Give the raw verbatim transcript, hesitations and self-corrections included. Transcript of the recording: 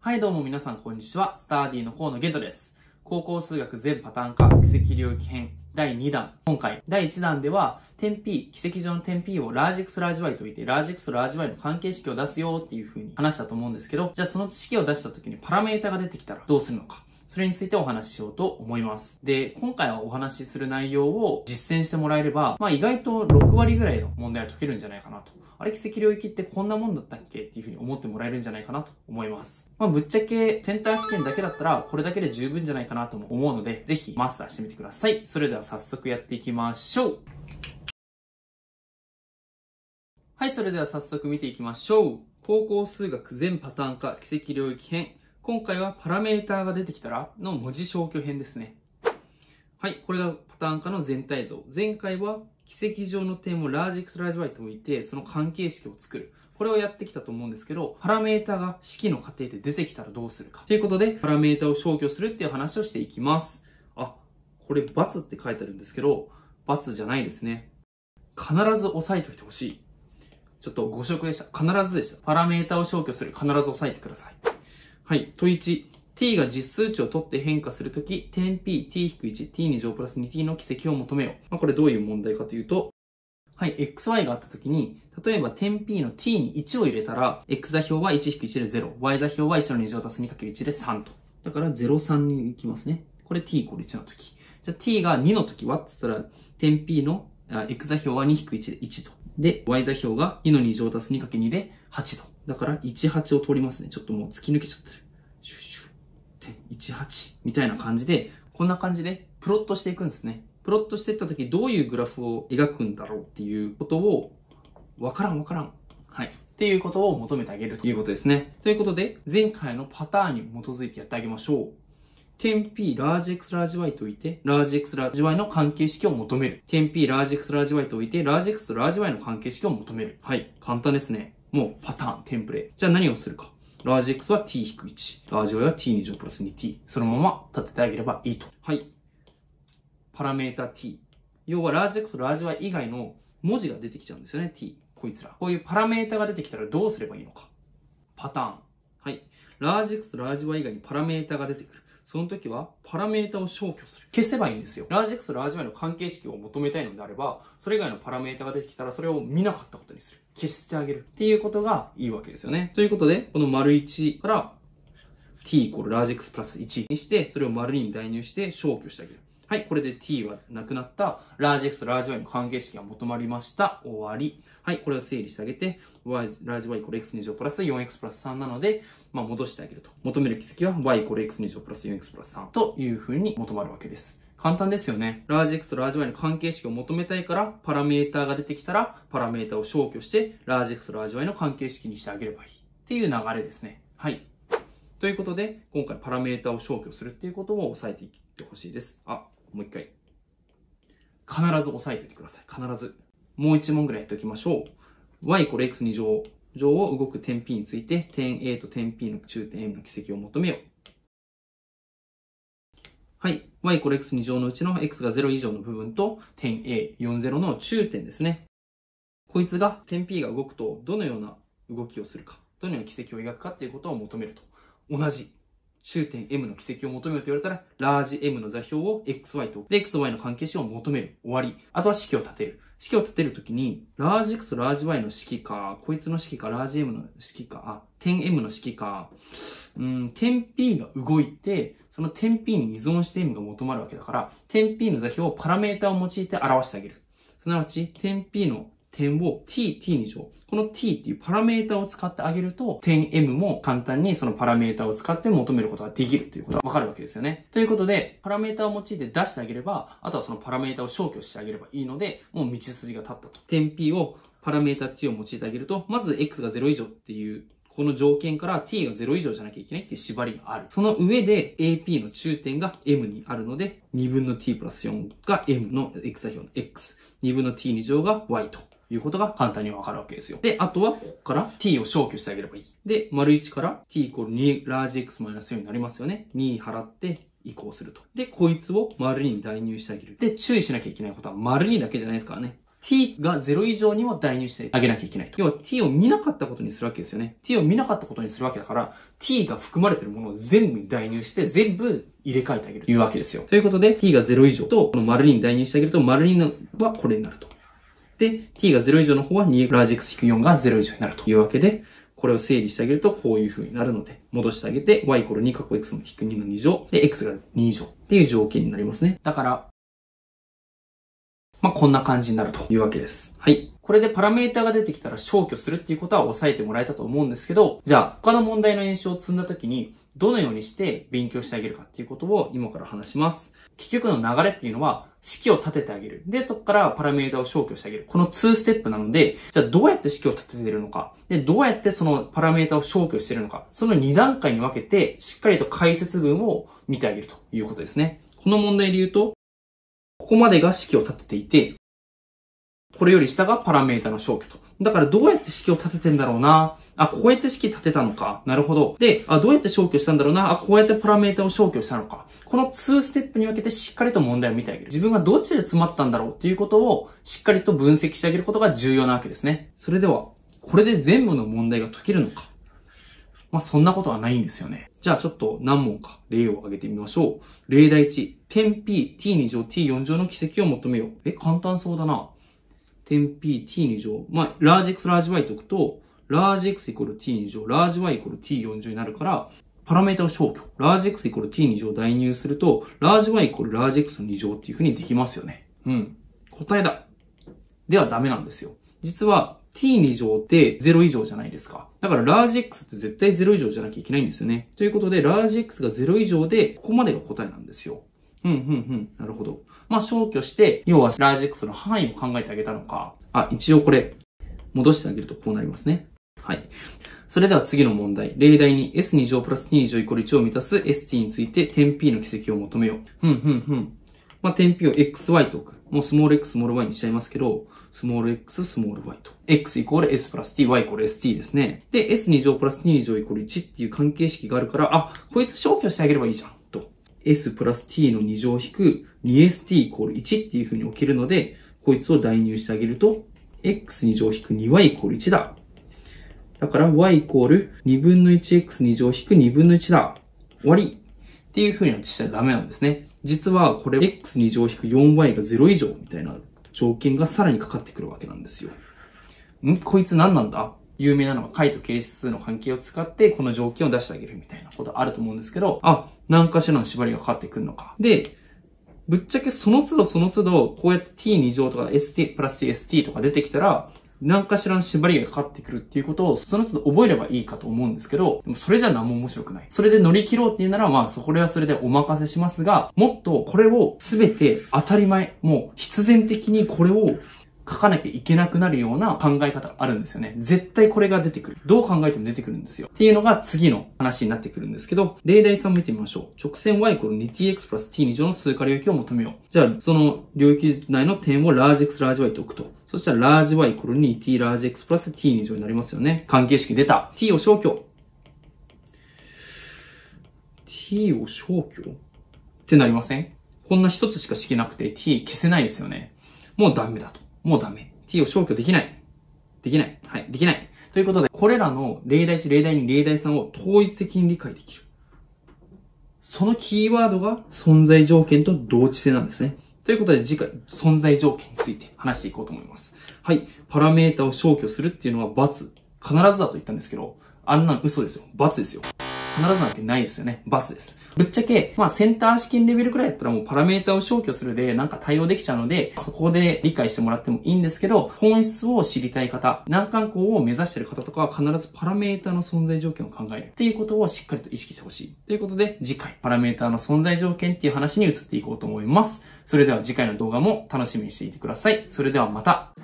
はいどうも皆さんこんにちは。スターディの河野玄斗です。高校数学全パターン化奇跡領域編だいにだん。今回だいいちだんでは点 P、奇跡上の点 P をラージ X ラージ Y といて、ラージ X とラージ Y の関係式を出すよっていう風に話したと思うんですけど、じゃあその式を出した時にパラメータが出てきたらどうするのか。それについてお話ししようと思います。で、今回はお話しする内容を実践してもらえれば、まあ意外とろくわりぐらいの問題は解けるんじゃないかなと。あれ、奇跡領域ってこんなもんだったっけっていう風に思ってもらえるんじゃないかなと思います。まあぶっちゃけセンター試験だけだったらこれだけで十分じゃないかなとも思うので、ぜひマスターしてみてください。それでは早速やっていきましょう。はい、それでは早速見ていきましょう。高校数学全パターン化奇跡領域編。今回はパラメーターが出てきたらの文字消去編ですね。はい、これがパターン化の全体像。前回は奇跡上の点をラージ X ラージ Y と置いて、その関係式を作る。これをやってきたと思うんですけど、パラメータが式の過程で出てきたらどうするか。ということで、パラメータを消去するっていう話をしていきます。あ、これ×って書いてあるんですけど、×じゃないですね。必ず押さえておいてほしい。ちょっと誤植でした。必ずでした。パラメータを消去する。必ず押さえてください。はい。問いち。t が実数値を取って変化するとき、点 p、t-いち、t に乗プラス にティー の奇跡を求めよう。まあ、これどういう問題かというと、はい、xy があったときに、例えば点 p の t にいちを入れたら、x 座標は いちいち でゼロ、y 座標はいちのに乗足す にかけるいち でさんと。だからゼロ、さんに行きますね。これ t イコールいちのとき。じゃあ t がにのときはって言ったら、点 p の x 座標は にいちでいちと。で、y 座標がにのに乗足す にかけるに ではちと。だからいち、はちを取りますね。ちょっともう突き抜けちゃってる。いちはちみたいな感じで、こんな感じでプロットしていくんですね。プロットしていった時どういうグラフを描くんだろうっていうことを、わからんわからん。はい。っていうことを求めてあげるということですね。ということで、前回のパターンに基づいてやってあげましょう。点 P ラージ X ラージ Y と置いて、ラージ X ラージ Y の関係式を求める。点 P ラージ X ラージ Y と置いて、ラージ X とラージ Y の関係式を求める。はい。簡単ですね。もうパターン、テンプレ。じゃあ何をするか。ラージ X は ティーいち、ラージ Y は ティーに乗プラス にティー。そのまま立ててあげればいいと。はい。パラメータ t。要はラージ X とラージ Y 以外の文字が出てきちゃうんですよね、t。こいつら。こういうパラメータが出てきたらどうすればいいのか。パターン。はい。ラージ X とラージ Y 以外にパラメータが出てくる。その時は、パラメータを消去する。消せばいいんですよ。ラージ X とラージ Y の関係式を求めたいのであれば、それ以外のパラメータが出てきたら、それを見なかったことにする。消してあげる。っていうことがいいわけですよね。ということで、この丸いちから、t イコールラージ X プラスいちにして、それを丸にに代入して消去してあげる。はい、これで t はなくなった、ラージ X とラージ Y の関係式が求まりました。終わり。はい、これを整理してあげて、y、ラージ Y イコール x に乗プラス よんエックス プラスさんなので、まあ戻してあげると。求める奇跡は y イコール x に乗プラス よんエックス プラスさんという風に求まるわけです。簡単ですよね。ラージ X とラージ Y の関係式を求めたいから、パラメータが出てきたら、パラメータを消去して、ラージ X とラージ Y の関係式にしてあげればいい。っていう流れですね。はい。ということで、今回パラメータを消去するっていうことを押さえていってほしいです。あ、もう一回。必ず押さえておいてください。必ず。もう一問ぐらいやっておきましょう。y イコール x に乗上を動く点 P について、点 A と点 P の中点 M の奇跡を求めよう。はい。y イコール x に乗のうちの x がゼロ以上の部分と、点 A、よんじゅうの中点ですね。こいつが、点 P が動くと、どのような動きをするか、どのような奇跡を描くかっていうことを求めると。同じ。中点 M の奇跡を求めようと言われたら、ラージ M の座標を エックスワイ と、で、X と Y の関係式を求める。終わり。あとは式を立てる。式を立てるときに、ラージ X とラージ Y の式か、こいつの式か、ラージ M の式か、あ、点 M の式か、うん、点 P が動いて、その点 P に依存して M が求まるわけだから、点 P の座標をパラメータを用いて表してあげる。すなわち、点 P の点を t、t に乗。この t っていうパラメータを使ってあげると、点 M も簡単にそのパラメータを使って求めることができるということがわかるわけですよね。ということで、パラメータを用いて出してあげれば、あとはそのパラメータを消去してあげればいいので、もう道筋が立ったと。点 P をパラメータ t を用いてあげると、まず x がゼロ以上っていう、この条件から t がゼロ以上じゃなきゃいけないっていう縛りがある。その上で エーピー の中点が M にあるので、にぶんの t プラスよんが M の x 座標の x。にぶんの t に乗が y と。いうことが簡単にわかるわけですよ。で、あとはここから t を消去してあげればいい。で、丸いちから t イコールにラージ x マイナスよんになりますよね。に払って移行すると。で、こいつを丸に代入してあげる。で、注意しなきゃいけないことは丸にだけじゃないですからね。 t がゼロ以上にも代入してあげなきゃいけないと。要は t を見なかったことにするわけですよね。t を見なかったことにするわけだから、t が含まれているものを全部に代入して全部入れ替えてあげるというわけですよ。ということで、t がゼロ以上と、この丸にに代入してあげると、丸にはこれになると。で、t がゼロ以上の方はにラージ x よんがゼロ以上になるというわけで、これを整理してあげるとこういう風になるので、戻してあげて、y イコールにかっこ x の引くにのに乗、で、x がに以上っていう条件になりますね。だから、まあ、こんな感じになるというわけです。はい。これでパラメータが出てきたら消去するっていうことは押さえてもらえたと思うんですけど、じゃあ、他の問題の演習を積んだ時に、どのようにして勉強してあげるかっていうことを今から話します。結局の流れっていうのは、式を立ててあげる。で、そこからパラメータを消去してあげる。このにステップなので、じゃあどうやって式を立てているのか。で、どうやってそのパラメータを消去しているのか。そのに段階に分けて、しっかりと解説文を見てあげるということですね。この問題で言うと、ここまでが式を立てていて、これより下がパラメータの消去と。だからどうやって式を立ててんだろうな。あ、こうやって式立てたのか。なるほど。で、あ、どうやって消去したんだろうな。あ、こうやってパラメータを消去したのか。このにステップに分けてしっかりと問題を見てあげる。自分がどっちで詰まったんだろうっていうことをしっかりと分析してあげることが重要なわけですね。それでは、これで全部の問題が解けるのか。まあ、そんなことはないんですよね。じゃあちょっと何問か例を挙げてみましょう。例題いち。点 p、t に乗、ティーよん 乗の軌跡を求めよう。え、簡単そうだな。点 p、ティーに乗。まあ、ラージ x、ラージ y と置くと、ラージ x イコール t に乗、ラージ y イコール ティーよん 乗になるから、パラメータを消去。ラージ x イコール t に乗を代入すると、ラージ y イコールラージ x のに乗っていう風にできますよね。うん。答えだ。ではダメなんですよ。実は、ティーに乗ってゼロ以上じゃないですか。だからラージ x って絶対ゼロ以上じゃなきゃいけないんですよね。ということで、ラージ x がゼロ以上で、ここまでが答えなんですよ。うん、うん、うん。なるほど。まあ、消去して、要はラージ x の範囲を考えてあげたのか。あ、一応これ、戻してあげるとこうなりますね。はい。それでは次の問題。例題に エスに 乗プラス t に乗イコールいちを満たす エスティー について点 p の軌跡を求めよう。ふんふんふん。まあ、点 p を xy と置く。もうスモール x、スモール y にしちゃいますけど、スモール x、スモール y と。x イコール s プラス t、y イコール st ですね。で、エスに 乗プラス t に乗イコールいちっていう関係式があるから、あ、こいつ消去してあげればいいじゃん。と。s プラス t のに乗引く にエスティー イコールいちっていう風に置けるので、こいつを代入してあげると、x に乗引く にワイ イコールいちだ。だから y イコールにぶんのいちエックスに乗引くにぶんのいちだ。終わり。っていう風にはしたらダメなんですね。実はこれ x に乗引く よんワイ がゼロ以上みたいな条件がさらにかかってくるわけなんですよ。んこいつ何なんだ有名なのが解と係数の関係を使ってこの条件を出してあげるみたいなことあると思うんですけど、あ、何かしらの縛りがかかってくるのか。で、ぶっちゃけその都度その都度、こうやって ティーに 乗とか エスティー プラス ティーエスティー とか出てきたら、何かしらの縛りがかかってくるっていうことを、その都度覚えればいいかと思うんですけど、でもそれじゃ何も面白くない。それで乗り切ろうっていうなら、まあ、それはそれでお任せしますが、もっとこれを全て当たり前、もう必然的にこれを書かなきゃいけなくなるような考え方があるんですよね。絶対これが出てくる。どう考えても出てくるんですよ。っていうのが次の話になってくるんですけど、例題さん見てみましょう。直線 y イコール にティーエックス プラス t に乗の通過領域を求めよう。じゃあ、その領域内の点をラージ x、ラージ y と置くと。そしたらラージ y イコール にティー ラージ x プラス t に乗になりますよね。関係式出た。t を消去。t を消去ってなりません？こんな一つしか式なくて t 消せないですよね。もうダメだと。もうダメ。t を消去できない。できない。はい。できない。ということで、これらの例題いち、例題に、例題さんを統一的に理解できる。そのキーワードが存在条件と同値性なんですね。ということで、次回、存在条件について話していこうと思います。はい。パラメータを消去するっていうのは×。必ずだと言ったんですけど、あんなの嘘ですよ。×ですよ。必ずなわけないですよね。×です。ぶっちゃけ、まあセンター試験レベルくらいだったらもうパラメータを消去するでなんか対応できちゃうので、そこで理解してもらってもいいんですけど、本質を知りたい方、難関校を目指している方とかは必ずパラメータの存在条件を考えるっていうことをしっかりと意識してほしい。ということで、次回、パラメータの存在条件っていう話に移っていこうと思います。それでは次回の動画も楽しみにしていてください。それではまた。